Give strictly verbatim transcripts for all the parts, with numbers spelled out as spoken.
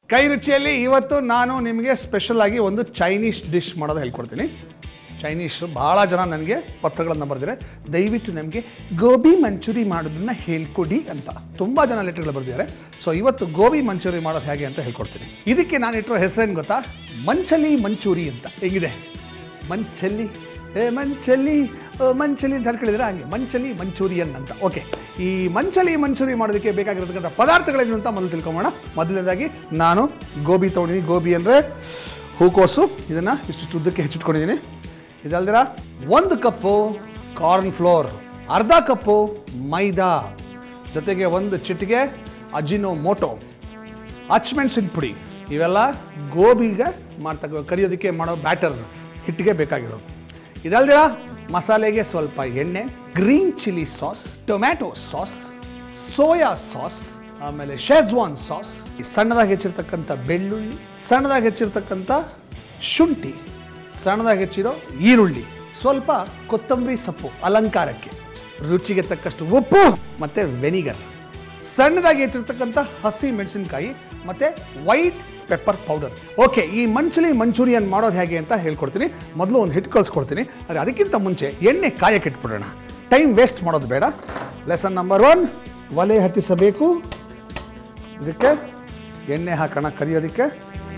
ಕೈ ರುಚಿಯಲ್ಲಿ ಇವತ್ತು ನಾನು ನಿಮಗೆ ಸ್ಪೆಷಲ್ ಆಗಿ ಒಂದು ಚೈನೀಸ್ ಡಿಶ್ ಮಾಡೋದು ಹೇಳ್ಕೊಡ್ತೀನಿ. ಚೈನೀಸ್ ಭಾಳ ಜನ ನನಗೆ ಪತ್ರಗಳನ್ನು ಬರೆದಿರೆ ದಯವಿಟ್ಟು ನಮಗೆ ಗೋಬಿ ಮಂಚೂರಿ ಮಾಡೋದನ್ನ ಹೇಳ್ಕೊಡಿ ಅಂತ ತುಂಬ ಜನ ಲೆಟರ್ಗಳು ಬರೆದಿದ್ದಾರೆ. ಸೊ ಇವತ್ತು ಗೋಬಿ ಮಂಚೂರಿ ಮಾಡೋದು ಹೇಗೆ ಅಂತ ಹೇಳ್ಕೊಡ್ತೀನಿ. ಇದಕ್ಕೆ ನಾನು ಇಟ್ಟಿರೋ ಹೆಸರೇನು ಗೊತ್ತಾ? ಮಂಚಲಿ ಮಂಚೂರಿ ಅಂತ. ಹೇಗಿದೆ ಮಂಚಲಿ ಏ ಮಂಚಲಿ ಮಂಚಲಿ ಅಂತ ಹೇಳ್ಕೊಂಡಿದ್ರೆ ಹಂಗೆ ಮಂಚಲಿ ಮಂಚೂರಿಯನ್ ಅಂತ. ಓಕೆ, ಈ ಮಂಚಲಿ ಮಂಚೂರಿ ಮಾಡೋದಕ್ಕೆ ಬೇಕಾಗಿರತಕ್ಕಂಥ ಪದಾರ್ಥಗಳೇನು ಅಂತ ಮೊದಲು ತಿಳ್ಕೊಂಬೋಣ. ಮೊದಲನೇದಾಗಿ ನಾನು ಗೋಬಿ ತೊಗೊಂಡಿದ್ದೀನಿ. ಗೋಬಿ ಅಂದರೆ ಹೂಕೋಸು, ಇದನ್ನು ಇಷ್ಟಿಷ್ಟು ಉದ್ದಕ್ಕೆ ಹೆಚ್ಚಿಟ್ಕೊಂಡಿದ್ದೀನಿ. ಇದಲ್ದಿರ ಒಂದು ಕಪ್ಪು ಕಾರ್ನ್ ಫ್ಲೋರ್, ಅರ್ಧ ಕಪ್ಪು ಮೈದಾ, ಜೊತೆಗೆ ಒಂದು ಚಿಟಿಕೆ ಅಜಿನೋ ಮೋಟೋ, ಹಚ್ಮೆಣಸಿನ ಪುಡಿ. ಇವೆಲ್ಲ ಗೋಬಿಗೆ ಮಾಡ್ತಕ್ಕ ಕರಿಯೋದಕ್ಕೆ ಮಾಡೋ ಬ್ಯಾಟರ್ ಹಿಟ್ಟಿಗೆ ಬೇಕಾಗಿರೋದು. ಇದಲ್ದಿರ ಮಸಾಲೆಗೆ ಸ್ವಲ್ಪ ಎಣ್ಣೆ, green chilli sauce, tomato sauce, soya sauce, ಆಮೇಲೆ ಶೆಜ್ವಾನ್ ಸಾಸ್, ಸಣ್ಣದಾಗಿ ಹೆಚ್ಚಿರ್ತಕ್ಕಂಥ ಬೆಳ್ಳುಳ್ಳಿ, ಸಣ್ಣದಾಗಿ ಹೆಚ್ಚಿರ್ತಕ್ಕಂಥ ಶುಂಠಿ, ಸಣ್ಣದಾಗಿ ಹೆಚ್ಚಿರೋ ಈರುಳ್ಳಿ, ಸ್ವಲ್ಪ ಕೊತ್ತಂಬರಿ ಸೊಪ್ಪು ಅಲಂಕಾರಕ್ಕೆ, ರುಚಿಗೆ ತಕ್ಕಷ್ಟು ಉಪ್ಪು ಮತ್ತು ವೆನಿಗರ್, ಸಣ್ಣದಾಗಿ ಹೆಚ್ಚಿರ್ತಕ್ಕಂಥ ಹಸಿ ಮೆಣಸಿನಕಾಯಿ ಮತ್ತು ವೈಟ್ ಪೆಪ್ಪರ್ ಪೌಡರ್. ಓಕೆ, ಈ ಮಂಚಲಿ ಮಂಚೂರಿಯನ್ ಮಾಡೋದು ಹೇಗೆ ಅಂತ ಹೇಳ್ಕೊಡ್ತೀನಿ. ಮೊದಲು ಒಂದು ಹಿಟ್ಟು ಕಳಿಸ್ಕೊಡ್ತೀನಿ. ಆದರೆ ಅದಕ್ಕಿಂತ ಮುಂಚೆ ಎಣ್ಣೆ ಕಾಯಕ್ಕೆ ಇಟ್ಬಿಡೋಣ. ಟೈಮ್ ವೇಸ್ಟ್ ಮಾಡೋದು ಬೇಡ. ಲೆಸನ್ ನಂಬರ್ ಒನ್, ಒಲೆ ಹತ್ತಿಸಬೇಕು. ಇದಕ್ಕೆ ಎಣ್ಣೆ ಹಾಕೋಣ ಕರಿಯೋದಕ್ಕೆ.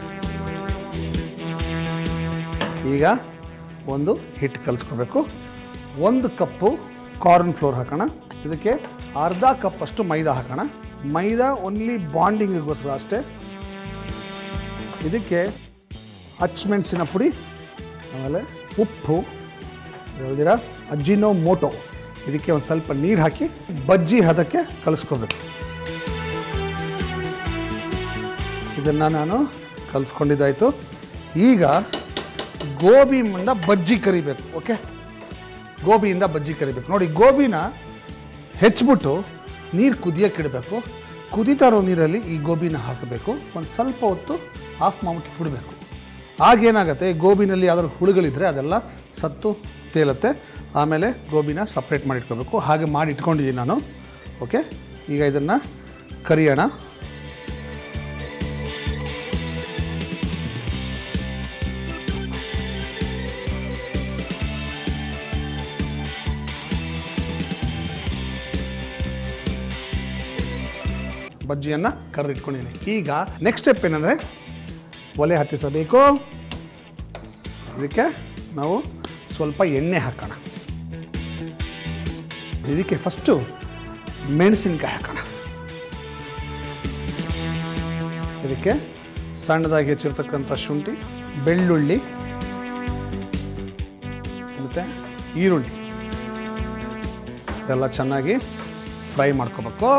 ಈಗ ಒಂದು ಹಿಟ್ಟು ಕಲಿಸ್ಕೋಬೇಕು. ಒಂದು ಕಪ್ಪು ಕಾರ್ನ್ ಫ್ಲೋರ್ ಹಾಕೋಣ. ಇದಕ್ಕೆ ಅರ್ಧ ಕಪ್ಪಷ್ಟು ಮೈದಾ ಹಾಕೋಣ. ಮೈದಾ ಓನ್ಲಿ ಬಾಂಡಿಂಗಿಗೋಸ್ಕರ ಅಷ್ಟೇ. ಇದಕ್ಕೆ ಹಚ್ಮೆಣಸಿನ ಪುಡಿ, ಆಮೇಲೆ ಉಪ್ಪು, ಯಾವುದಿರ ಅಜಿನೋ ಮೋಟೋ. ಇದಕ್ಕೆ ಒಂದು ಸ್ವಲ್ಪ ನೀರು ಹಾಕಿ ಬಜ್ಜಿ ಹದಕ್ಕೆ ಕಲಿಸ್ಕೋಬೇಕು. ಇದನ್ನು ನಾನು ಕಲಿಸ್ಕೊಂಡಿದ್ದಾಯಿತು. ಈಗ ಗೋಬಿಯಿಂದ ಬಜ್ಜಿ ಕರಿಬೇಕು. ಓಕೆ, ಗೋಬಿಯಿಂದ ಬಜ್ಜಿ ಕರಿಬೇಕು. ನೋಡಿ, ಗೋಬಿನ ಹೆಚ್ಚಿಬಿಟ್ಟು ನೀರು ಕುದಿಯೋಕೆ ಇಡಬೇಕು. ಕುದೀತಾ ಇರೋ ನೀರಲ್ಲಿ ಈ ಗೋಬಿನ ಹಾಕಬೇಕು. ಒಂದು ಸ್ವಲ್ಪ ಹೊತ್ತು ಆಫ್ ಮಾಡ್ಬಿಟ್ಟು ಬಿಡಬೇಕು. ಆಗೇನಾಗುತ್ತೆ, ಗೋಬಿನಲ್ಲಿ ಯಾವ್ದಾದ್ರು ಹುಳುಗಳಿದ್ರೆ ಅದೆಲ್ಲ ಸತ್ತು ತೇಲುತ್ತೆ. ಆಮೇಲೆ ಗೋಬಿನ ಸಪ್ರೇಟ್ ಮಾಡಿ ಇಟ್ಕೋಬೇಕು. ಹಾಗೆ ಮಾಡಿ ಇಟ್ಕೊಂಡಿದ್ದೀನಿ ನಾನು. ಓಕೆ, ಈಗ ಇದನ್ನು ಕರಿಯೋಣ. ಬಜ್ಜಿಯನ್ನು ಕರೆದಿಟ್ಕೊಂಡಿದ್ದೀನಿ. ಈಗ ನೆಕ್ಸ್ಟ್ ಸ್ಟೆಪ್ ಏನಂದರೆ ಒಲೆ ಹತ್ತಿಸಬೇಕು. ಇದಕ್ಕೆ ನಾವು ಸ್ವಲ್ಪ ಎಣ್ಣೆ ಹಾಕೋಣ. ಇದಕ್ಕೆ ಫಸ್ಟು ಮೆಣಸಿನ್ಕಾಯಿ ಹಾಕೋಣ. ಇದಕ್ಕೆ ಸಣ್ಣದಾಗಿ ಹೆಚ್ಚಿರ್ತಕ್ಕಂಥ ಶುಂಠಿ, ಬೆಳ್ಳುಳ್ಳಿ ಮತ್ತು ಈರುಳ್ಳಿ ಇದೆಲ್ಲ ಚೆನ್ನಾಗಿ ಫ್ರೈ ಮಾಡ್ಕೋಬೇಕು.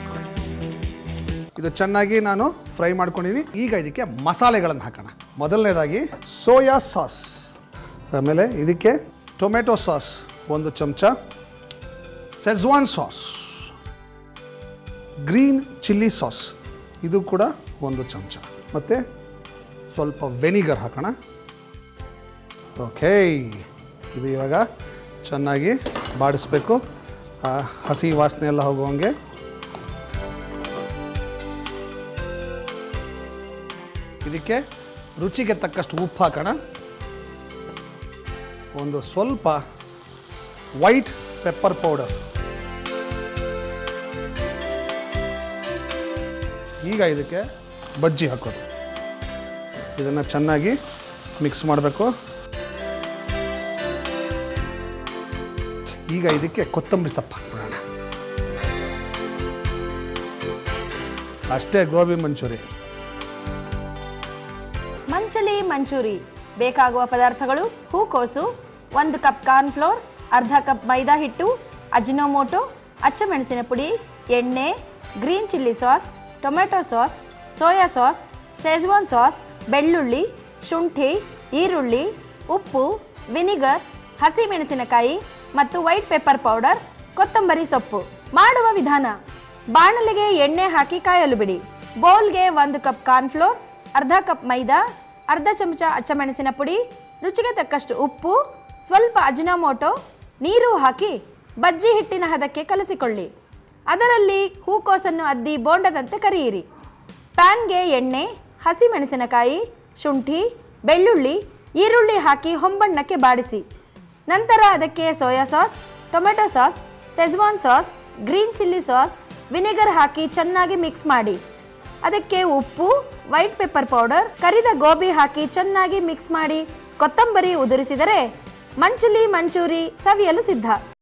ಇದು ಚೆನ್ನಾಗಿ ನಾನು ಫ್ರೈ ಮಾಡ್ಕೊಂಡಿದ್ದೀನಿ. ಈಗ ಇದಕ್ಕೆ ಮಸಾಲೆಗಳನ್ನು ಹಾಕೋಣ. ಮೊದಲನೇದಾಗಿ ಸೋಯಾ ಸಾಸ್, ಆಮೇಲೆ ಇದಕ್ಕೆ ಟೊಮೆಟೊ ಸಾಸ್ ಒಂದು ಚಮಚ, Schezwan sauce, green chilli sauce ಇದು ಕೂಡ ಒಂದು ಚಮಚ, ಮತ್ತು ಸ್ವಲ್ಪ ವೆನಿಗರ್ ಹಾಕೋಣ. ಓಕೆ, ಇದು ಇವಾಗ ಚೆನ್ನಾಗಿ ಬಾಡಿಸ್ಬೇಕು. ಹಸಿ ವಾಸನೆ ಎಲ್ಲ ಹೋಗುವಂಗೆ. ಇದಕ್ಕೆ ರುಚಿಗೆ ತಕ್ಕಷ್ಟು ಉಪ್ಪು ಹಾಕೋಣ. ಒಂದು ಸ್ವಲ್ಪ ವೈಟ್ ಪೆಪ್ಪರ್ ಪೌಡರ್. ಈಗ ಇದಕ್ಕೆ ಬಜ್ಜಿ ಹಾಕೋದು. ಇದನ್ನು ಚೆನ್ನಾಗಿ ಮಿಕ್ಸ್ ಮಾಡಬೇಕು. ಈಗ ಇದಕ್ಕೆ ಕೊತ್ತಂಬರಿ ಸೊಪ್ಪು ಹಾಕ್ಬಿಡೋಣ. ಅಷ್ಟೇ ಗೋಬಿ ಮಂಚೂರಿ. ಮಂಚಲಿ ಮಂಚೂರಿ ಬೇಕಾಗುವ ಪದಾರ್ಥಗಳು: ಹೂಕೋಸು, ಒಂದು ಕಪ್ ಕಾರ್ನ್ ಫ್ಲೋರ್, ಅರ್ಧ ಕಪ್ ಮೈದಾ ಹಿಟ್ಟು, ಅಜಿನೋಮೋಟೊ, ಅಚ್ಚಮೆಣಸಿನ ಪುಡಿ, ಎಣ್ಣೆ, green chilli sauce, tomato sauce, soya sauce, Schezwan sauce, ಬೆಳ್ಳುಳ್ಳಿ, ಶುಂಠಿ, ಈರುಳ್ಳಿ, ಉಪ್ಪು, ವಿನಿಗರ್, ಹಸಿ ಮೆಣಸಿನಕಾಯಿ ಮತ್ತು ವೈಟ್ ಪೆಪ್ಪರ್ ಪೌಡರ್, ಕೊತ್ತಂಬರಿ ಸೊಪ್ಪು. ಮಾಡುವ ವಿಧಾನ: ಬಾಣಲೆಗೆ ಎಣ್ಣೆ ಹಾಕಿ ಕಾಯಲು ಬಿಡಿ. ಬೌಲ್ಗೆ ಒಂದು ಕಪ್ ಕಾರ್ನ್ ಫ್ಲೋರ್, ಅರ್ಧ ಕಪ್ ಮೈದಾ, ಅರ್ಧ ಚಮಚ ಅಚ್ಚಮೆಣಸಿನ ಪುಡಿ, ರುಚಿಗೆ ತಕ್ಕಷ್ಟು ಉಪ್ಪು, ಸ್ವಲ್ಪ ಅಜಿನೋಮೋಟೊ, ನೀರು ಹಾಕಿ ಬಜ್ಜಿ ಹಿಟ್ಟಿನ ಹದಕ್ಕೆ ಕಲಸಿಕೊಳ್ಳಿ. ಅದರಲ್ಲಿ ಹೂಕೋಸನ್ನು ಅದ್ದಿ ಬೋಂಡದಂತೆ ಕರಿಯಿರಿ. ಪ್ಯಾನ್ಗೆ ಎಣ್ಣೆ, ಹಸಿಮೆಣಸಿನಕಾಯಿ, ಶುಂಠಿ, ಬೆಳ್ಳುಳ್ಳಿ, ಈರುಳ್ಳಿ ಹಾಕಿ ಹೊಂಬಣ್ಣಕ್ಕೆ ಬಾಡಿಸಿ. ನಂತರ ಅದಕ್ಕೆ soya sauce, tomato sauce, Schezwan sauce, green chilli sauce, vinegar ಹಾಕಿ ಚೆನ್ನಾಗಿ ಮಿಕ್ಸ್ ಮಾಡಿ. ಅದಕ್ಕೆ ಉಪ್ಪು, ವೈಟ್ ಪೆಪ್ಪರ್ ಪೌಡರ್, ಕರಿದ ಗೋಬಿ ಹಾಕಿ ಚೆನ್ನಾಗಿ ಮಿಕ್ಸ್ ಮಾಡಿ ಕೊತ್ತಂಬರಿ ಉದುರಿಸಿದರೆ ಮಂಚೂರಿ ಮಂಚೂರಿ ಸವಿಯಲು ಸಿದ್ಧ.